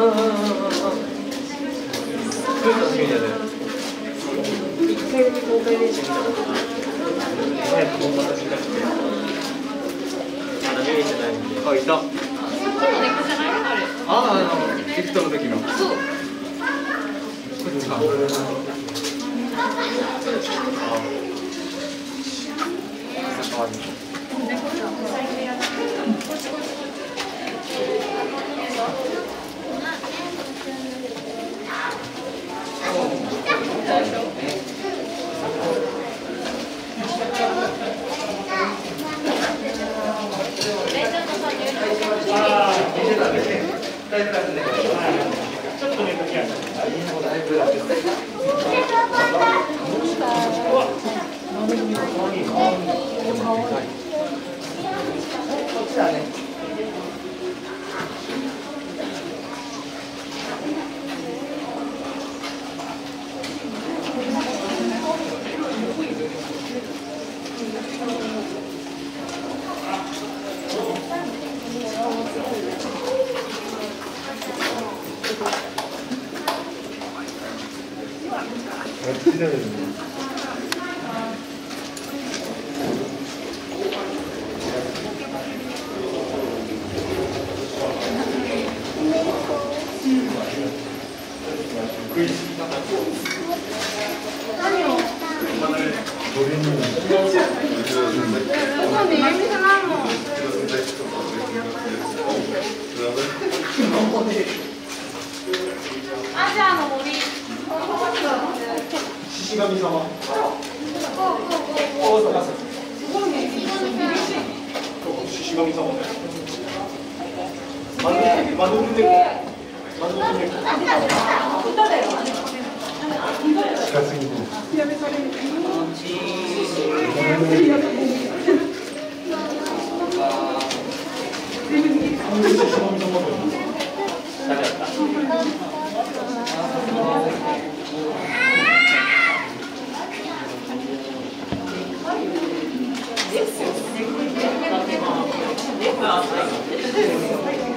一回だけ公開練習見たことがある。早く本番が見たくて。まだ見れてないんで。あ、いた。リフトの時の。そう。こっちか。獅子神様。獅子神様。近すぎる。ですよ。